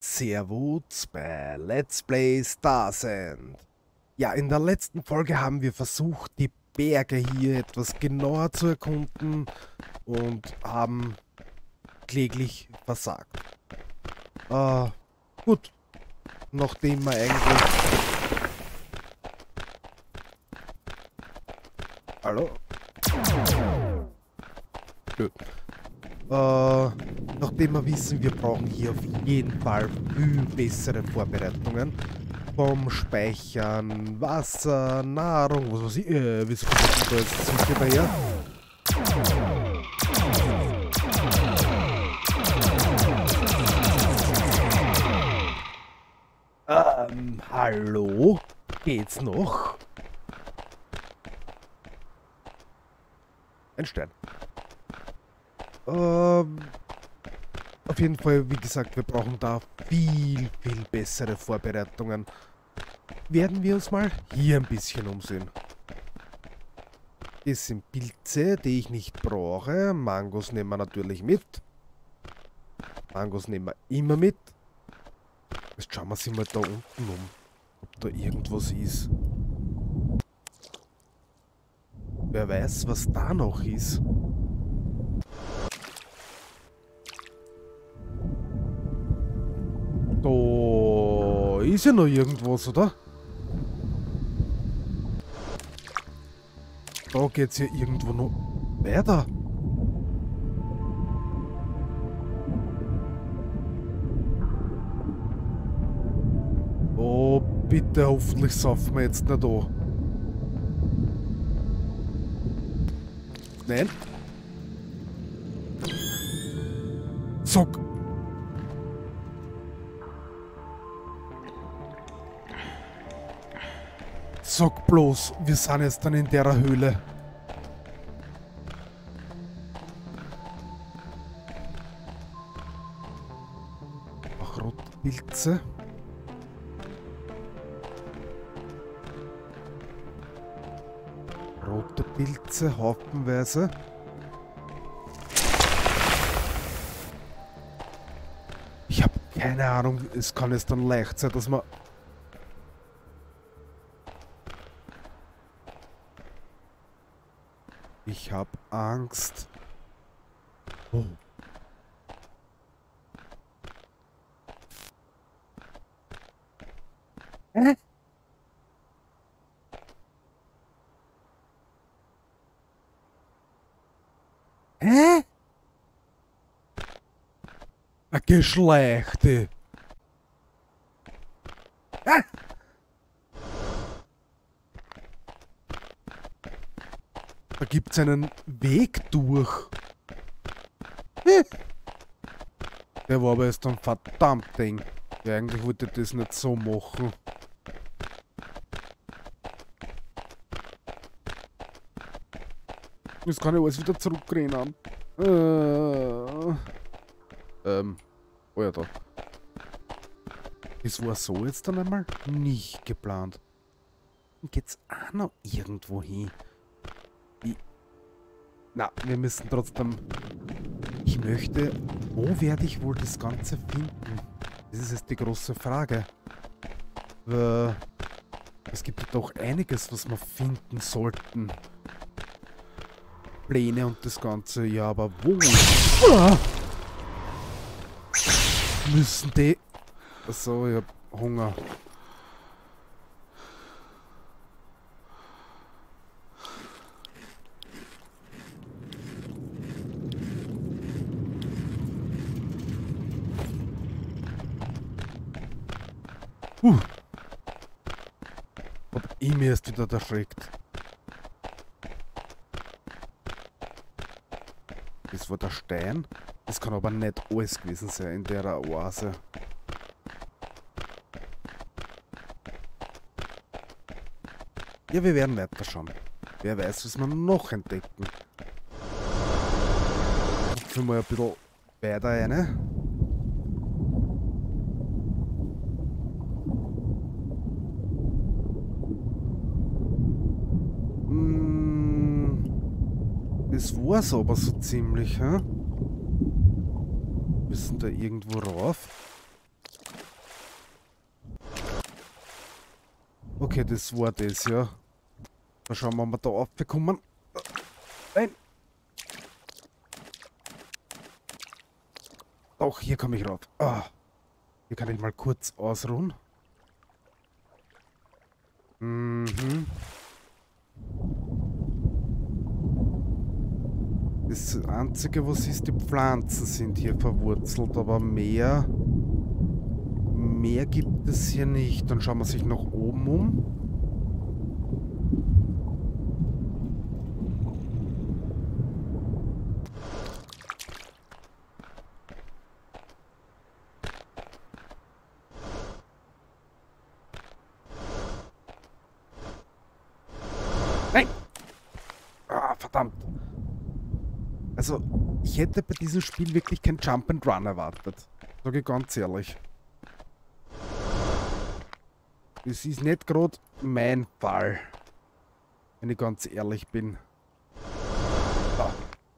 Servus bei Let's Play Starsend. Ja, in der letzten Folge haben wir versucht, die Berge hier etwas genauer zu erkunden und haben kläglich versagt. Gut, nachdem wir eigentlich... Hallo? Gut. Nachdem wir wissen, wir brauchen hier auf jeden Fall viel bessere Vorbereitungen. Vom Speichern, Wasser, Nahrung, was weiß ich. Wieso kommt da jetzt Züge daher? Hallo? Geht's noch? Ein Stern. Auf jeden Fall, wie gesagt, wir brauchen da viel bessere Vorbereitungen. Werden wir uns mal hier ein bisschen umsehen. Das sind Pilze, die ich nicht brauche. Mangos nehmen wir natürlich mit. Mangos nehmen wir immer mit. Jetzt schauen wir uns mal da unten um, ob da irgendwas ist. Wer weiß, was da noch ist. Da ist ja noch irgendwas, oder? Da geht's ja irgendwo noch weiter. Oh, bitte, hoffentlich saufen wir jetzt nicht da. Nein. Sag. Sag bloß, wir sind jetzt dann in der Höhle. Ach, rote Pilze. Rote Pilze, haufenweise. Ich habe keine Ahnung, es kann jetzt dann leicht sein, dass man... Ich hab Angst. Oh. Hä? Hä? Ein Geschlechte. Ah! Da gibt's einen Weg durch. Der war aber jetzt ein verdammt Ding. Ja, eigentlich wollte ich das nicht so machen. Jetzt kann ich alles wieder zurückrennen. Oh ja, da. Das war so jetzt dann einmal nicht geplant. Und geht's auch noch irgendwo hin? Na, wir müssen trotzdem... Ich möchte... Wo werde ich wohl das Ganze finden? Das ist jetzt die große Frage. Es gibt ja doch einiges, was wir finden sollten. Pläne und das Ganze. Ja, aber wo? Müssen die... Achso, ich hab Hunger. Hab ich mir erst wieder erschreckt. Das war der Stein. Das kann aber nicht alles gewesen sein in der Oase. Ja, wir werden weiterschauen. Wer weiß, was wir noch entdecken. Hüpfen wir ein bisschen weiter rein. Das war's aber so ziemlich, hä? Müssen da irgendwo rauf? Okay, das war das, ja. Mal schauen, ob wir da aufbekommen. Nein! Doch, hier komme ich rauf. Ah, hier kann ich mal kurz ausruhen. Mhm. Das Einzige, was ist, die Pflanzen sind hier verwurzelt, aber mehr gibt es hier nicht. Dann schauen wir sich nach oben um. Nein! Ah, verdammt. Also, ich hätte bei diesem Spiel wirklich kein Jump and Run erwartet. Sage ich ganz ehrlich. Das ist nicht gerade mein Fall. Wenn ich ganz ehrlich bin. Ah.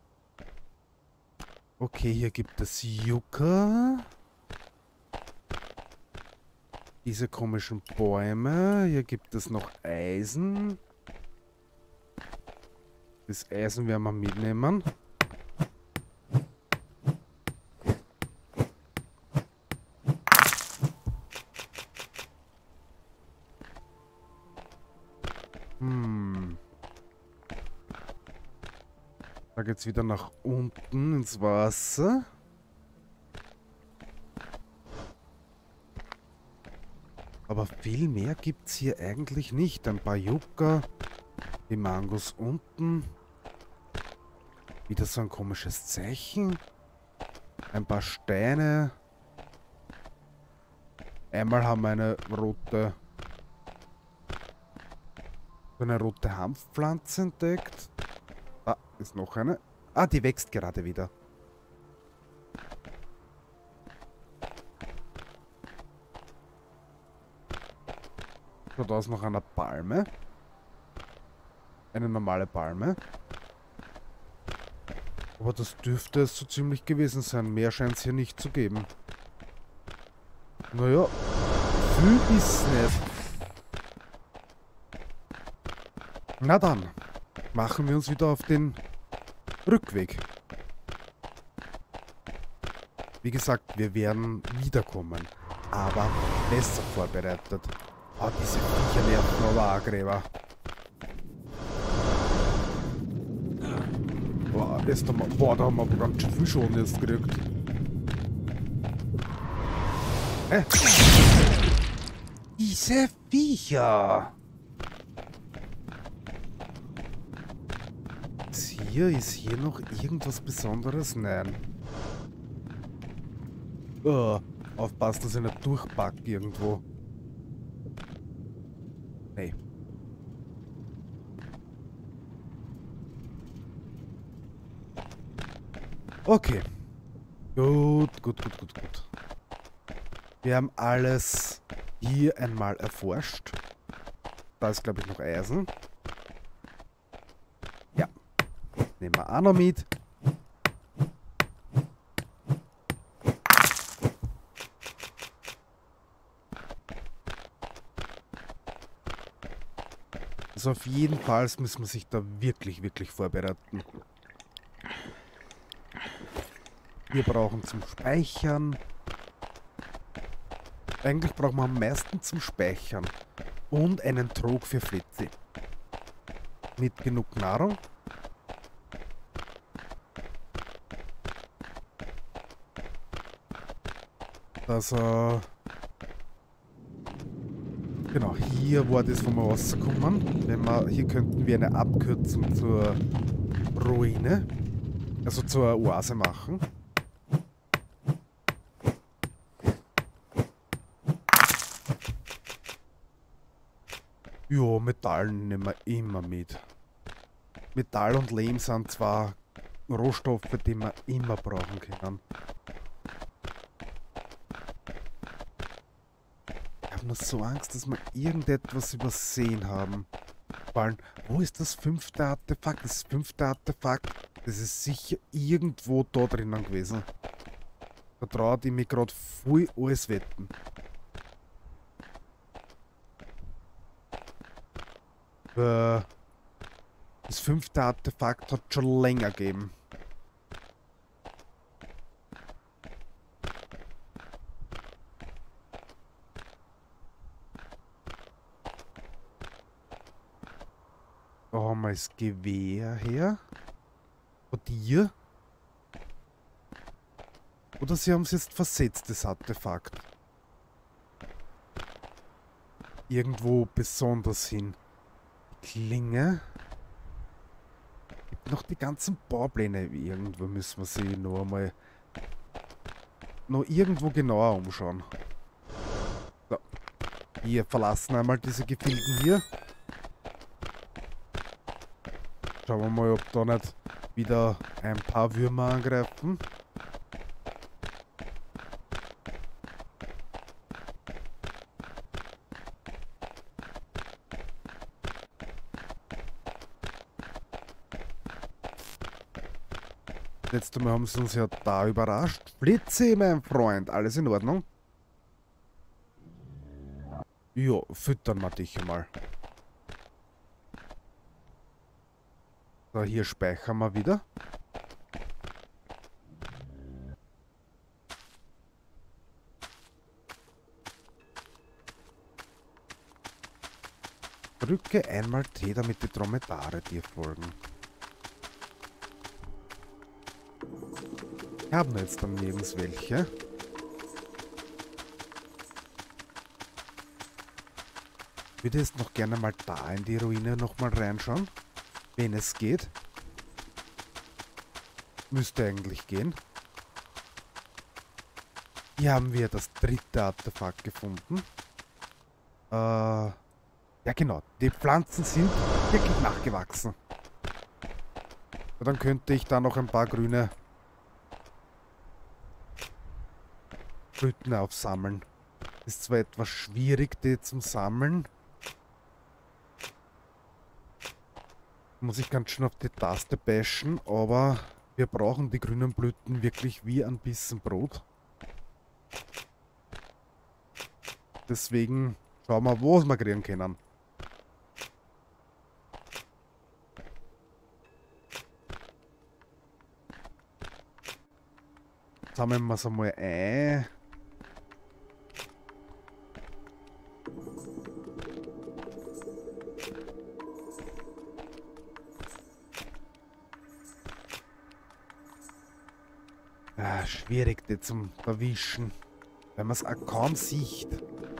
Okay, hier gibt es Yucca. Diese komischen Bäume. Hier gibt es noch Eisen. Das Eisen werden wir mitnehmen. Da geht's wieder nach unten ins Wasser. Aber viel mehr gibt's hier eigentlich nicht. Ein paar Yucca, die Mangos unten. Wieder so ein komisches Zeichen. Ein paar Steine. Einmal haben wir eine rote Hanfpflanze entdeckt. Ah, ist noch eine. Ah, die wächst gerade wieder. Schaut aus nach einer Palme. Eine normale Palme. Aber das dürfte es so ziemlich gewesen sein. Mehr scheint es hier nicht zu geben. Naja, viel ist nicht. Na dann, machen wir uns wieder auf den Rückweg. Wie gesagt, wir werden wiederkommen, aber besser vorbereitet. Ah, diese Viecher nerven aber auch Gräber. Boah, da haben wir aber ganz schön viel schon jetzt gekriegt. Diese Viecher! Ist hier noch irgendwas Besonderes? Nein. Oh, aufpassen, dass ich nicht durchpacke irgendwo. Nee. Okay. Gut. Wir haben alles hier einmal erforscht. Da ist, glaube ich, noch Eisen. Ja. Nehmen wir auch noch mit. Also auf jeden Fall müssen wir sich da wirklich vorbereiten. Wir brauchen zum Speichern. Eigentlich brauchen wir am meisten zum Speichern. Und einen Trog für Flitzi. Mit genug Nahrung. Also... Genau, hier war das, wo wir rauskommen. Hier könnten wir eine Abkürzung zur Ruine, also zur Oase machen. Ja, Metall nehmen wir immer mit. Metall und Lehm sind zwar Rohstoffe, die wir immer brauchen können. Ich habe nur so Angst, dass wir irgendetwas übersehen haben. Vor allem, wo ist das 5. Artefakt? Das 5. Artefakt, das ist sicher irgendwo da drinnen gewesen. Da traue ich mich gerade voll alles wetten. Äh, das 5. Artefakt hat schon länger gegeben. Da haben wir das Gewehr her. Von dir? Oder sie haben es jetzt versetzt, das Artefakt. Irgendwo besonders hin. Die Klinge. Gibt noch die ganzen Baupläne. Irgendwo müssen wir sie noch einmal noch irgendwo genauer umschauen. So. Wir verlassen einmal diese Gefilden hier. Schauen wir mal, ob da nicht wieder ein paar Würmer angreifen. Letztes Mal haben sie uns ja da überrascht. Blitze, mein Freund. Alles in Ordnung? Ja, füttern wir dich mal. So, hier speichern wir wieder. Drücke einmal T, damit die Dromedare dir folgen. Wir haben jetzt dann nirgends welche. Ich würde jetzt noch gerne mal da in die Ruine nochmal reinschauen. Wenn es geht. Müsste eigentlich gehen. Hier haben wir das 3. Artefakt gefunden. Ja genau, die Pflanzen sind wirklich nachgewachsen. Und dann könnte ich da noch ein paar grüne Blüten aufsammeln. Ist zwar etwas schwierig, die zum Sammeln. Muss ich ganz schön auf die Taste bashen, aber wir brauchen die grünen Blüten wirklich wie ein bisschen Brot. Deswegen schauen wir, wo wir kriegen können. Sammeln wir es einmal ein. Schwierig, die zum Erwischen, weil man es auch kaum sieht.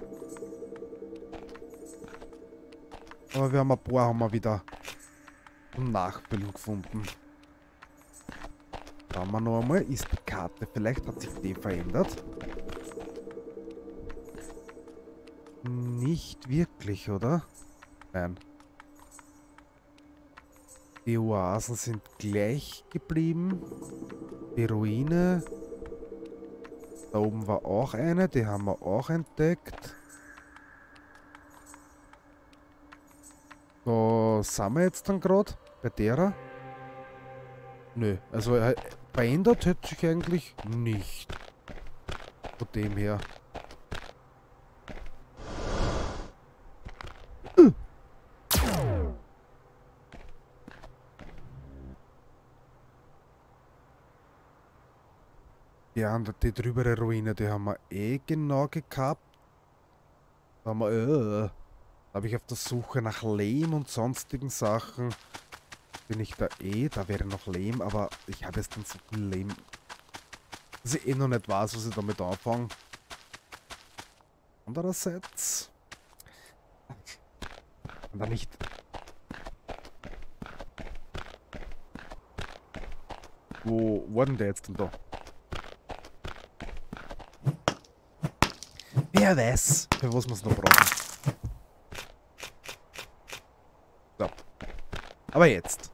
Aber wir haben ein paar wieder zum Nachfüllen gefunden. Schauen wir noch einmal, ist die Karte, vielleicht hat sich die verändert. Nicht wirklich, oder? Nein. Die Oasen sind gleich geblieben. Die Ruine. Da oben war auch eine, die haben wir auch entdeckt. Da sind wir jetzt dann gerade bei derer. Nö, also verändert hätte sich eigentlich nicht. Von dem her. Ja, die drübere Ruine, die haben wir eh genau gekappt. Da haben wir, da habe ich auf der Suche nach Lehm und sonstigen Sachen. Bin ich da eh, da wäre noch Lehm, aber ich habe jetzt dann so viel Lehm, dass ich eh noch nicht weiß, was ich damit anfange. Andererseits, und dann nicht. Wo war denn der jetzt denn da? Wer weiß, für was wir es noch brauchen. So. Aber jetzt.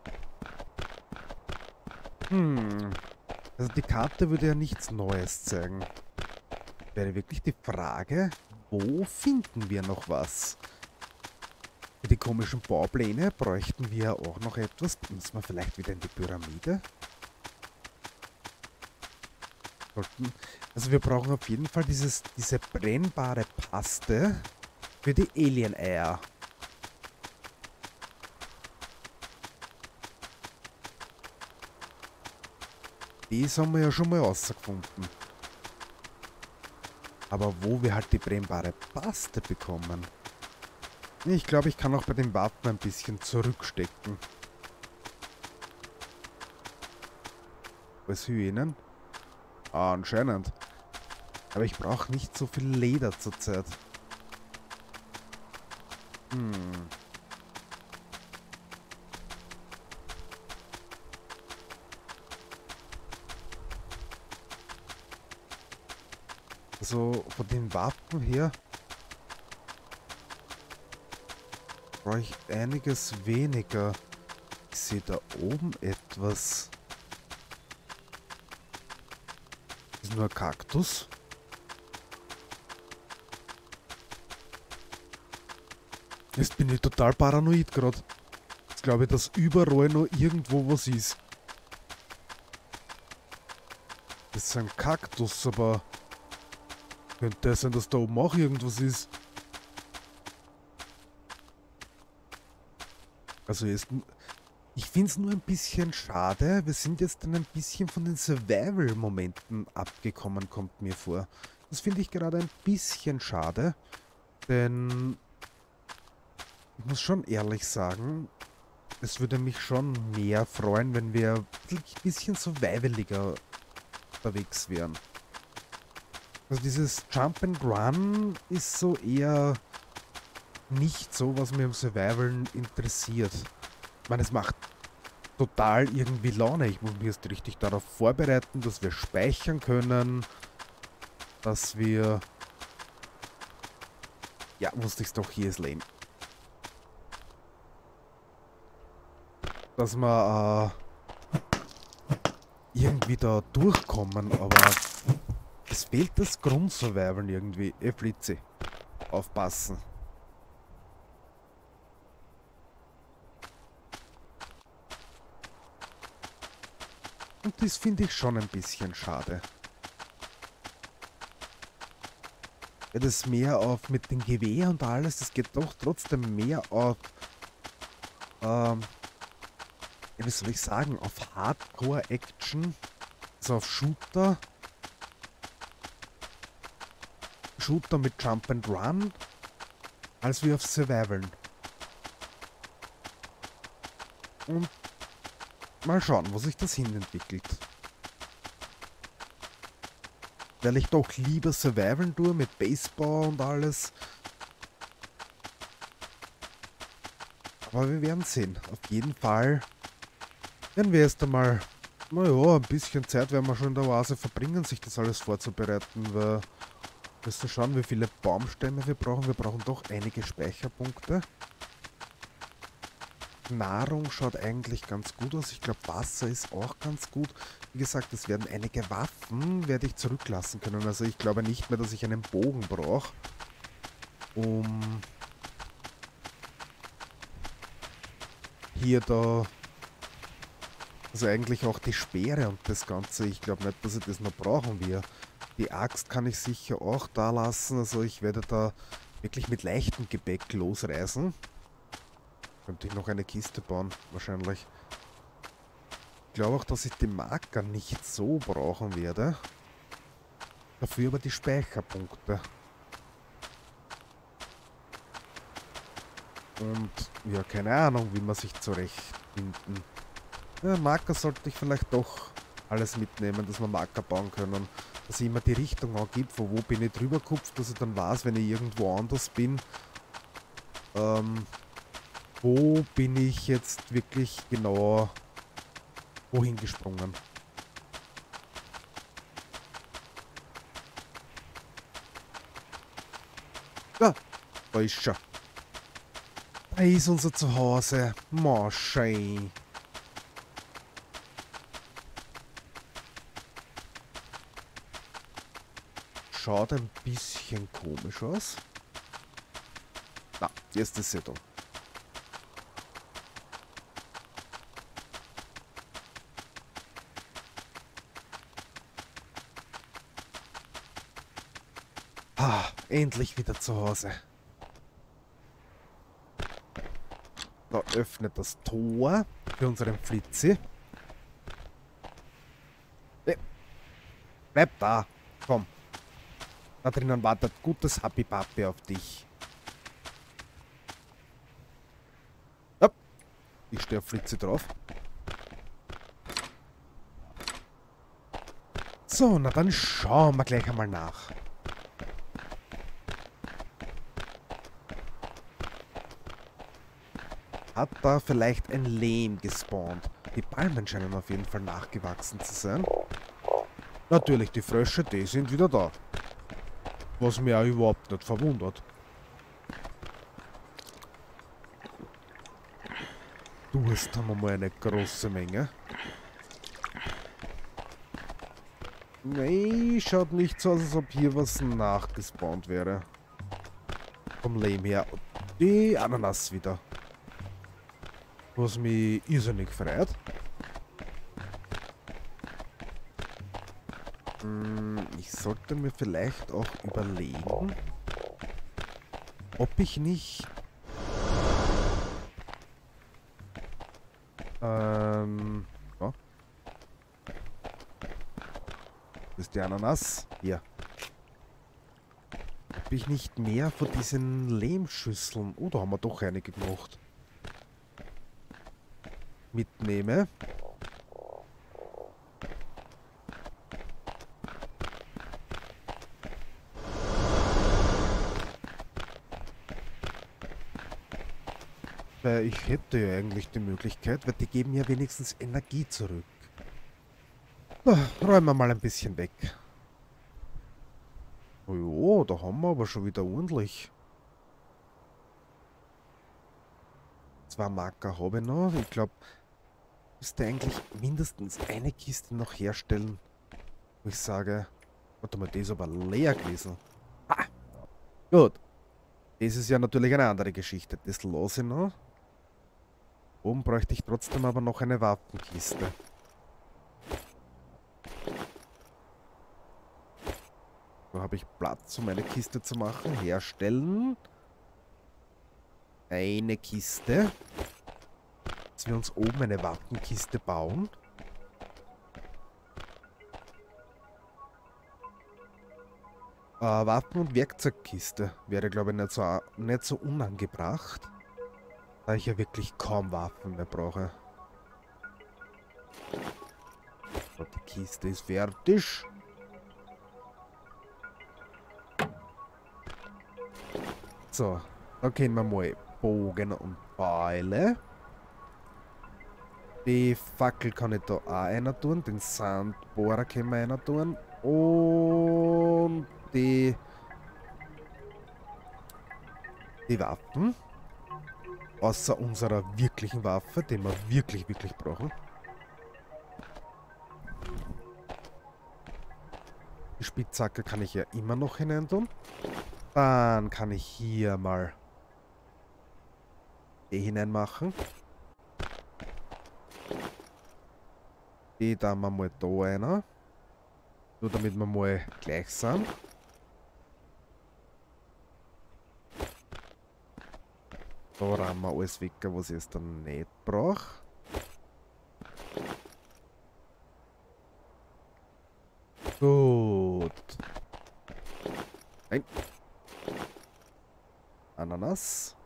Also die Karte würde ja nichts Neues zeigen. Wäre wirklich die Frage, wo finden wir noch was? Für die komischen Baupläne bräuchten wir auch noch etwas. Müssen wir vielleicht wieder in die Pyramide? Also wir brauchen auf jeden Fall diese brennbare Paste für die Alien-Eier. Das haben wir ja schon mal rausgefunden. Aber wo wir halt die brennbare Paste bekommen. Ich glaube, ich kann auch bei den Waffen ein bisschen zurückstecken. Was Hyänen? Ah, anscheinend. Aber ich brauche nicht so viel Leder zurzeit. Also von den Waffen her brauche ich einiges weniger. Ich sehe da oben etwas. Das ist nur ein Kaktus. Jetzt bin ich total paranoid gerade. Jetzt glaube ich, dass überall noch irgendwo was ist. Das ist ein Kaktus, aber könnte es sein, dass da oben auch irgendwas ist. Also ich finde es nur ein bisschen schade. Wir sind jetzt dann ein bisschen von den Survival-Momenten abgekommen, kommt mir vor. Das finde ich gerade ein bisschen schade. Denn ich muss schon ehrlich sagen, es würde mich schon mehr freuen, wenn wir ein bisschen survivaliger unterwegs wären. Also dieses Jump and Run ist so eher nicht so, was mir im Survival interessiert. Ich meine, es macht total irgendwie Laune. Ich muss mich jetzt richtig darauf vorbereiten, dass wir speichern können, dass wir... Ja, wusste ich es doch, hier ist lame. Dass wir irgendwie da durchkommen, aber es fehlt das Grundsurvival irgendwie. Flitze. Aufpassen. Und das finde ich schon ein bisschen schade. Ja, das mehr auf mit dem Gewehr und alles, das geht doch trotzdem mehr auf, ja, wie soll ich sagen, auf Hardcore-Action, also auf Shooter. Shooter mit Jump and Run, als wie auf Survival. Und mal schauen, wo sich das hin entwickelt. Weil ich doch lieber Survival tue mit Baseball und alles. Aber wir werden sehen. Auf jeden Fall werden wir erst einmal, naja, ein bisschen Zeit werden wir schon in der Oase verbringen, sich das alles vorzubereiten, weil wir müssen schauen, wie viele Baumstämme wir brauchen. Wir brauchen doch einige Speicherpunkte. Nahrung schaut eigentlich ganz gut aus. Ich glaube, Wasser ist auch ganz gut. Wie gesagt, es werden einige Waffen, werde ich zurücklassen können. Also ich glaube nicht mehr, dass ich einen Bogen brauche, um hier da... Also eigentlich auch die Speere und das Ganze. Ich glaube nicht, dass ich das noch brauchen werde. Die Axt kann ich sicher auch da lassen. Also ich werde da wirklich mit leichtem Gepäck losreisen. Könnte ich noch eine Kiste bauen, wahrscheinlich. Ich glaube auch, dass ich die Marker nicht so brauchen werde. Dafür aber die Speicherpunkte. Und ja, keine Ahnung, wie man sich zurechtfinden. Ja, Marker sollte ich vielleicht doch alles mitnehmen, dass wir Marker bauen können. Dass ich immer die Richtung angibt, von wo bin ich drüber gehupft, dass ich dann weiß, wenn ich irgendwo anders bin, wo bin ich jetzt wirklich genau wohin gesprungen. Ja, da ist schon. Da ist unser Zuhause. Moschei. Schaut ein bisschen komisch aus. Na, jetzt ist sie da. Ah, endlich wieder zu Hause. Da öffnet das Tor für unseren Flitzi. Bleib da. Komm. Da drinnen wartet gutes Happy Papi auf dich. Hopp. Ich stehe auf Fritze drauf. So, na dann schauen wir gleich einmal nach. Hat da vielleicht ein Lehm gespawnt? Die Palmen scheinen auf jeden Fall nachgewachsen zu sein. Natürlich, die Frösche, die sind wieder da. Was mich auch überhaupt nicht verwundert. Durst haben wir mal eine große Menge. Nee, schaut nicht so aus, als ob hier was nachgespawnt wäre. Vom Lehm her. Die Ananas wieder. Was mich irrsinnig freut. Ich sollte mir vielleicht auch überlegen, ob ich nicht ja. Wo ist die Ananas? Hier. Ob ich nicht mehr von diesen Lehmschüsseln, oh, da haben wir doch einige gemacht, mitnehme. Weil ich hätte ja eigentlich die Möglichkeit, weil die geben ja wenigstens Energie zurück. So, räumen wir mal ein bisschen weg. Oh jo, da haben wir aber schon wieder ordentlich. 2 Marker habe ich noch. Ich glaube, ich müsste eigentlich mindestens eine Kiste noch herstellen, wo ich sage, warte mal, die ist aber leer gewesen. Ah, gut. Das ist ja natürlich eine andere Geschichte. Das lasse ich noch. Oben bräuchte ich trotzdem aber noch eine Waffenkiste. Da habe ich Platz, um eine Kiste zu machen. Herstellen. Eine Kiste. Dass wir uns oben eine Waffenkiste bauen. Waffen- und Werkzeugkiste wäre, glaube ich, nicht so unangebracht. Da ich ja wirklich kaum Waffen mehr brauche. So, die Kiste ist fertig. So, da können wir mal Bogen und Pfeile. Die Fackel kann ich da auch einer tun. Den Sandbohrer können wir einer tun. Und die Waffen. Außer unserer wirklichen Waffe, die wir wirklich brauchen. Die Spitzhacke kann ich ja immer noch hineintun. Dann kann ich hier mal die hineinmachen. Die da mal da einer. Nur damit wir mal gleich sind. Da rammen wir alles weg, was ich jetzt dann nicht brauche. Gut. Nein. Ananas.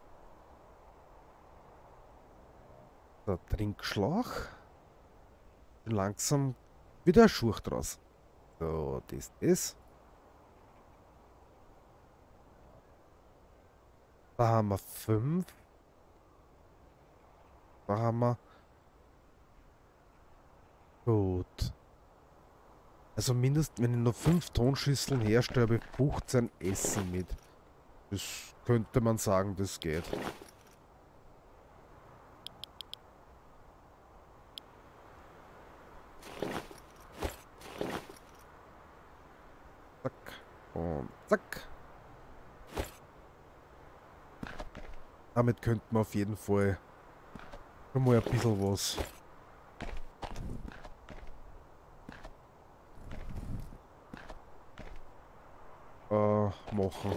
Der Trinkschlauch. Langsam wieder ein Schuch draus. So, das. Da haben wir 5. Da haben wir... Gut. Also mindestens, wenn ich noch 5 Tonschüsseln herstelle, habe ich 15 Essen mit. Das könnte man sagen, das geht. Zack. Und zack. Damit könnte man auf jeden Fall schon mal ein bisschen was machen.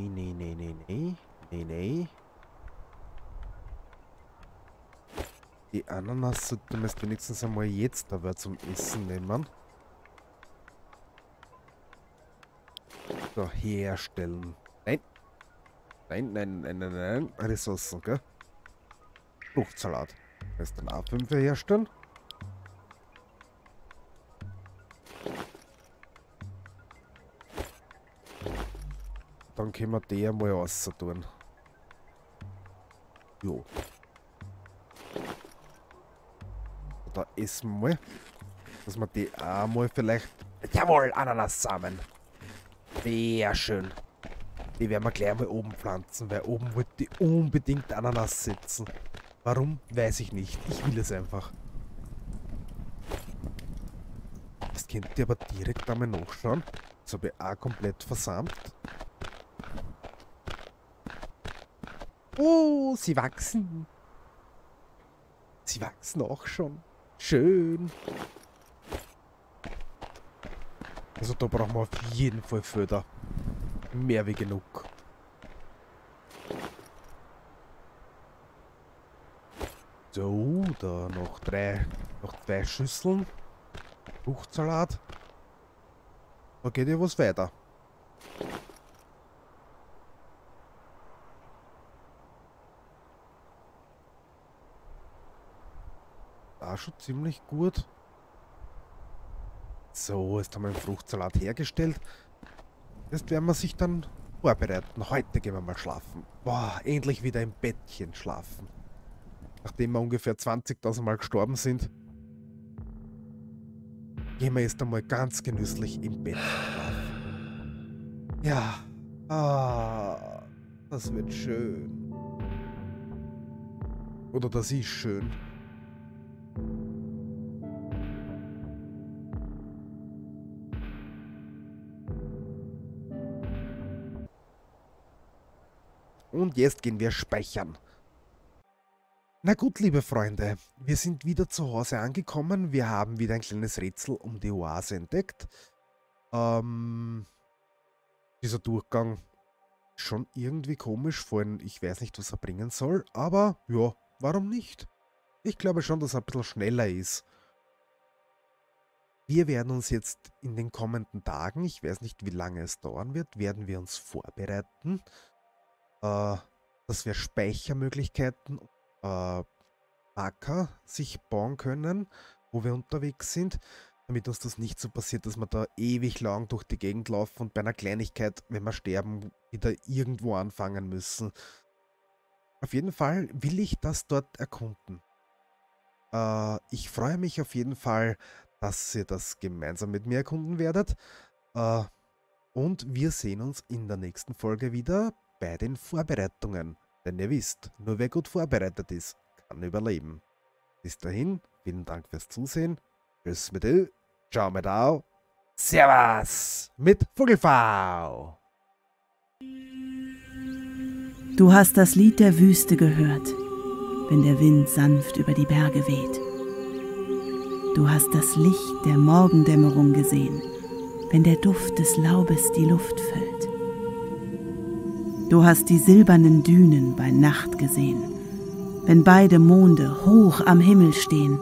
Nee. Die Ananas sollte man wenigstens einmal jetzt aber zum Essen nehmen. So, herstellen. Nein. Nein. Ressourcen, gell? Fruchtsalat. Das ist dann A5 herstellen. Dann können wir die einmal raus tun. Jo. Da essen wir mal. Dass wir die auch mal vielleicht... Jawohl, Ananassamen. Sehr schön. Die werden wir gleich mal oben pflanzen, weil oben wollte ich unbedingt Ananas setzen. Warum? Weiß ich nicht. Ich will es einfach. Das könnt ihr aber direkt einmal nachschauen. Das habe ich auch komplett versammelt. Oh, sie wachsen. Sie wachsen auch schon. Schön. Also da brauchen wir auf jeden Fall Förder. Mehr wie genug. So, da noch zwei Schüsseln. Fruchtsalat. Da geht ja was weiter. Da schon ziemlich gut. So, jetzt haben wir den Fruchtsalat hergestellt. Jetzt werden wir sich dann vorbereiten. Heute gehen wir mal schlafen. Boah, endlich wieder im Bettchen schlafen. Nachdem wir ungefähr 20.000 Mal gestorben sind, gehen wir jetzt einmal ganz genüsslich im Bett schlafen. Ja, das wird schön. Oder das ist schön. Und jetzt gehen wir speichern. Na gut, liebe Freunde, wir sind wieder zu Hause angekommen. Wir haben wieder ein kleines Rätsel um die Oase entdeckt. Dieser Durchgang ist schon irgendwie komisch, vor allem ich weiß nicht, was er bringen soll. Aber ja, warum nicht? Ich glaube schon, dass er ein bisschen schneller ist. Wir werden uns jetzt in den kommenden Tagen, ich weiß nicht, wie lange es dauern wird, werden wir uns vorbereiten, dass wir Speichermöglichkeiten, Acker sich bauen können, wo wir unterwegs sind, damit uns das nicht so passiert, dass wir da ewig lang durch die Gegend laufen und bei einer Kleinigkeit, wenn wir sterben, wieder irgendwo anfangen müssen. Auf jeden Fall will ich das dort erkunden. Ich freue mich auf jeden Fall, dass ihr das gemeinsam mit mir erkunden werdet. Und wir sehen uns in der nächsten Folge wieder bei den Vorbereitungen. Denn ihr wisst, nur wer gut vorbereitet ist, kann überleben. Bis dahin, vielen Dank fürs Zusehen. Tschüss mit Ö, ciao mit Au, Servus mit Vogelfau. Du hast das Lied der Wüste gehört, wenn der Wind sanft über die Berge weht. Du hast das Licht der Morgendämmerung gesehen, wenn der Duft des Laubes die Luft füllt. Du hast die silbernen Dünen bei Nacht gesehen, wenn beide Monde hoch am Himmel stehen.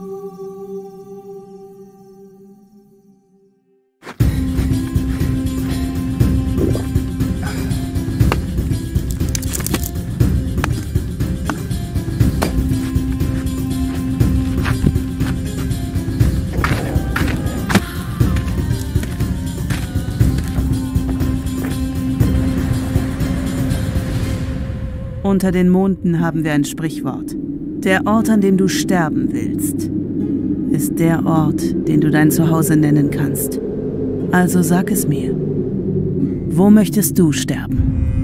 Unter den Monden haben wir ein Sprichwort. Der Ort, an dem du sterben willst, ist der Ort, den du dein Zuhause nennen kannst. Also sag es mir. Wo möchtest du sterben?